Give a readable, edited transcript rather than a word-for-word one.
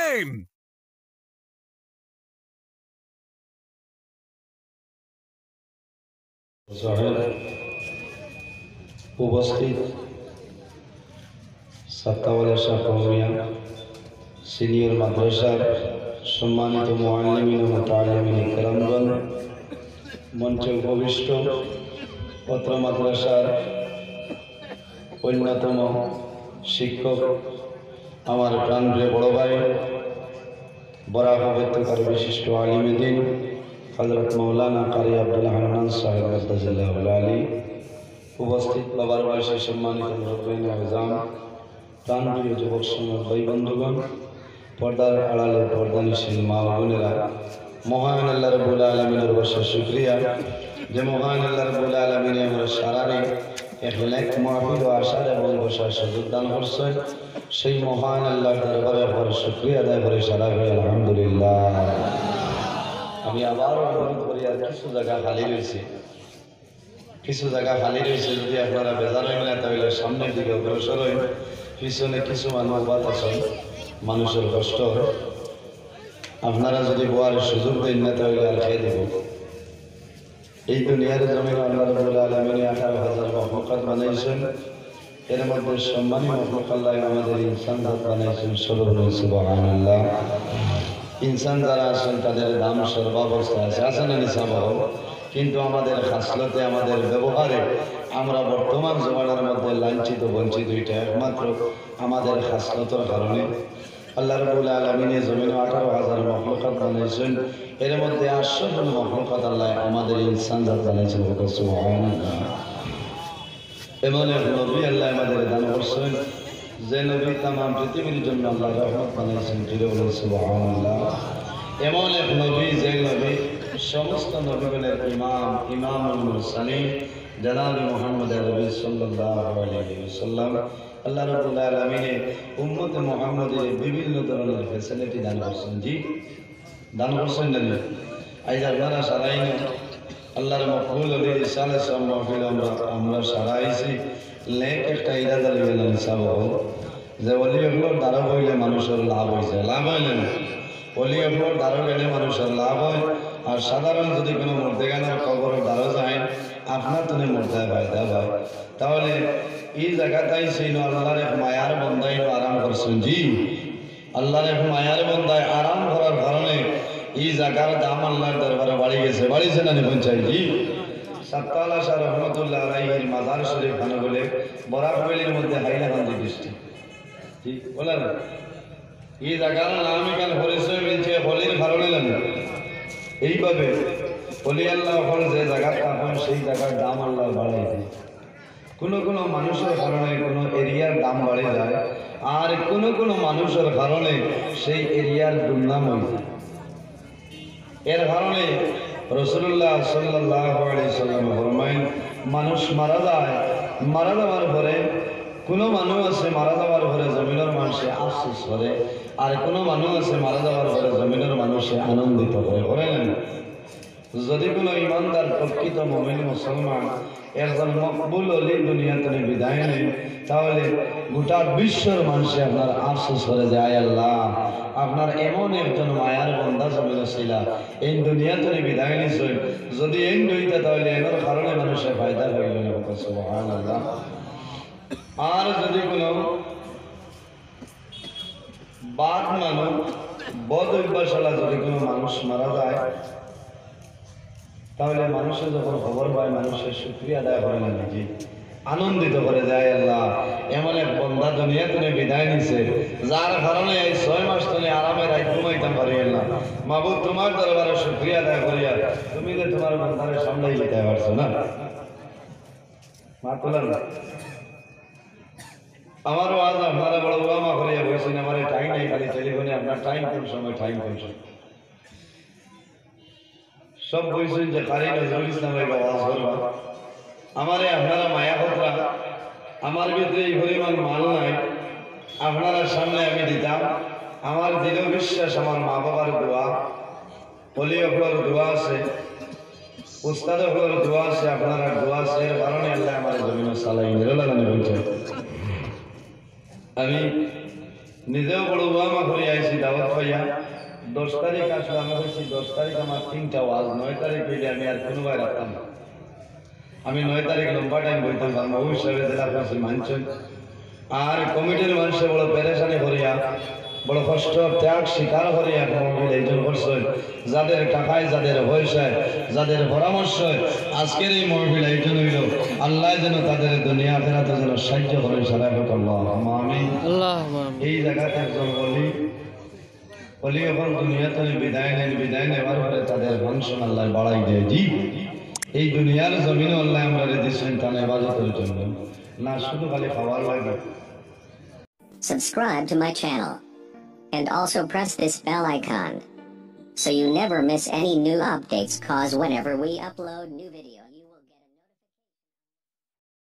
name. উপস্থিত সাত্তাওয়ালা Shah Qawmia senior মাদ্রাসার সম্মানিত মুআল্লিমিন ও মুতাআল্লিমিন ইকরামগণ, মঞ্চে উপবিষ্ট পত্র মাদ্রাসার অন্যতম শিক্ষক, আমার প্রাণপ্রিয় বড় ভাই, বরাক উপত্যকার বিশিষ্ট আলিমে দ্বীন হযরত মাওলানা কারি আব্দুল হান্নান সাহেব রাদিয়াল্লাহু আলী, উপস্থিত বাবার বয়সে সম্মানিত মুরব্বিয়ান আযম, প্রাণপ্রিয় যুবক সমাজ ভাই বন্ধুগণ, পর্দার আড়ালে পর্দানিশীল মা ও বোনেরা, মহান আল্লাহ রাব্বুল আলামিনের বর্ষা শুকরিয়া যে মহান আল্লাহ রাব্বুল আলামিন আমরা সারারে এক লাখ মাহফিল ও আশার এবং বসার সুযোগ দান করছেন। সেই মহান আল্লাহর দরবারে বড় শুকরিয়া আদায় করে সারা হয়ে আলহামদুলিল্লাহ। আমি আবারও অনুরোধ করি, আর কিছু জায়গা খালি রয়েছে, যদি আপনারা বেজার হইন না তাহলে সামনের দিকে অগ্রসর হইন। পিছনে কিছু মানুষ বাদ আছেন, মানুষের কষ্ট হয়, আপনারা যদি বোয়ার সুযোগ দেন না তাহলে আর খেয়ে দেব। এই দুনিয়ার জমিনে আল্লাহ রাব্বুল আলামিন 18,000 মখলুকাত বানাইছেন, এর মধ্যে সম্মানী মখলুক আল্লাহ আমাদের ইনসান জাত বানাইছেন। সুবহানাল্লাহ। ইনসান যারা আছেন তাদের দাম সর্বাবস্থা আছে না নিসাব, কিন্তু আমাদের খাসলতে, আমাদের ব্যবহারে আমরা বর্তমান জমানার মধ্যে লাঞ্ছিত বঞ্চিত। এটা একমাত্র আমাদের খাসলতের কারণে। আল্লাহ রাব্বুল আলামিন জমিনে 18,000 মখলুকাত বানাইছেন, এর মধ্যে 800 জন মখলুকাত আল্লাহ আমাদের ইনসান জাত বানাইছেন। সুবহানাল্লাহ। এমন এক নবী আল্লাহ আমাদের দান করছেন, যে নবী তামাম পৃথিবীর জন্য আল্লাহ রহমত বানাইছেন। সুবহানাল্লাহ। এমন এক নবী, যে নবী সমস্ত নবীগণের ইমাম, ইমামুল মুরসালিন জনাব মুহাম্মদ নবী সাল্লাল্লাহু আলাইহি ওয়াসাল্লাম। আল্লাহ রাব্বুল আলামিন উম্মতে মুহাম্মদের বিভিন্ন ধরনের ফ্যাসিলিটি দান করছেন। জি, দান করছেন না? আজ আপনারা সারাই আল্লাহর মকবুল হলে ইসালে সব মহফিল আমরা সারাইছি। লেখ একটা ইরাদা লইলেন হিসাব যে অলিগুলোর দ্বারা হইলে মানুষের লাভ হয়েছে, লাভ হইলে না অলিগুলোর দ্বারা গেলে মানুষের লাভ হয়। আর সাধারণ যদি কোনো মর্দেগানের খবরের দ্বারা যায়, আপনার তুমি মর্দায় ফায়দা হয়। তাহলে এই জায়গাটাই সেই আল্লাহর এক মায়ার বন্দাই আরাম করছেন। জি, আল্লাহর এক মায়ার বন্দায় আরাম করার কারণে এই জায়গার দাম আল্লাহর দরবারে বাড়ি গেছে। বাড়িছে না পঞ্চায়েত? জি। সাত্তাওয়ালা শাহ রহমতুল্লাহ আলাইহির মাজার শরীফ খানে বলে বরাকবেলির মধ্যে হাইলাকান্দি ডিস্ট্রিক্ট। ঠিক বলেন, এই জায়গার নাম এখানে পরিচয় মিলছে হলির কারণে জানেন। এইভাবে হলি আল্লাহ হল যে জায়গার তখন সেই জায়গার দাম আল্লাহ বাড়াই দেয়। কোনো মানুষের কারণে কোনো এরিয়ার দাম বাড়ে যায়, আর কোনো মানুষের কারণে সেই এরিয়ার দুর্নাম হয়ে যায়। এর কারণে রাসূলুল্লাহ সাল্লাল্লাহু আলাইহি সাল্লাম ফরমায়েন, মানুষ মারা যায়, মারা যাওয়ার পরে কোনো মানুষ আছে মারা যাওয়ার পরে জমিনের মানুষে আফসোস করে, আর কোনো মানুষ আছে মারা যাওয়ার পরে জমিনের মানুষে আনন্দিত করে। করেন যদি কোনো ইমানদার প্রকৃত মুমিন মুসলমান একজন মকবুল ওলি দুনিয়াতে বিদায় নেন, তাহলে গোটা বিশ্বের মানুষে আপনার আফসোস করে যায়, আল্লাহ আপনার এমন একজন মায়ার বন্দা জমিন ছিল, এই দুনিয়াতে বিদায় নিছেন। যদি এই নইতা তাহলে এর কারণে মানুষের ফায়দা হইল না। সুবহানাল্লাহ। আর যদি কোনো বাদ মানুষ বদ অভ্যাসওয়ালা যদি কোনো মানুষ মারা যায়, তাহলে মানুষের যখন খবর পায় মানুষের শুকরিয়া আদায় করে না, নাকি আনন্দিত করে যায়, আল্লাহ এমন এক বন্দা দুনিয়া তুমি বিদায় নিছে, যার কারণে এই 6 মাস তুমি আরামে রাত ঘুমাইতে পারি না। মাবুদ তোমার দরবারে শুকরিয়া আদায় করিয়া তুমি যে তোমার বন্দারে সামলাই দিতে পারছো না। মা তোলেন আমারও আজ আপনারা বড় ওয়ামা করিয়া বলছেন, আমার টাইম নেই, খালি টেলিফোনে আপনার টাইম কোন সময়, টাইম কোন সময় সব বলছেন যে কারি নজরুল ইসলামের আওয়াজ করবা। আমারে আপনারা মায়া কথা, আমার ভিতরে এই পরিমাণ মাল নাই, আপনারা সামনে আমি দিতাম। আমার দৃঢ় বিশ্বাস, আমার মা বাবার দোয়া, অলি হকর দোয়া আছে, উস্তাদ হকর দোয়া আছে, আপনারা দোয়া আছে, এর কারণে আল্লাহ আমার জমিন সালাই মেরে লাগানো হয়েছে। আমি নিজেও বড় আমা করে আইছি দাওয়াত পাইয়া 10 তারিখ আসলে আমি বলছি 10 তারিখ আমার 3টা ওয়াজ 9 তারিখ হইলে আমি আর কোনো ভাই রাখতাম না। আমি 9 তারিখ লম্বা টাইম বইতাম পারবো ওই হিসাবে জেলা কাছে মানছেন আর কমিটির মানুষে বড় পেরেশানি করিয়া বড় কষ্ট ত্যাগ স্বীকার করিয়া মহফিল আয়োজন করছেন যাদের টাকায় যাদের পয়সায় যাদের পরামর্শ আজকের এই মহফিল আয়োজন হইল আল্লাহ যেন তাদের দুনিয়া আখিরাতে যেন সাহায্য করেন সারা আল্লাহ আমিন এই জায়গাতে একজন বলি এখন দুনিয়াতে বিদায় নেওয়ার পরে তাদের ফাংশন আল্লাহ বাড়াই দেয় জি এই দুনিয়ার জমিনে আল্লাহ আমরা দিচ্ছেন তার ইবাদতের জন্য না শুধু খালি খাওয়ার লাগে। Subscribe to my channel and also press this bell icon so you never miss any new updates, cause whenever we upload new videos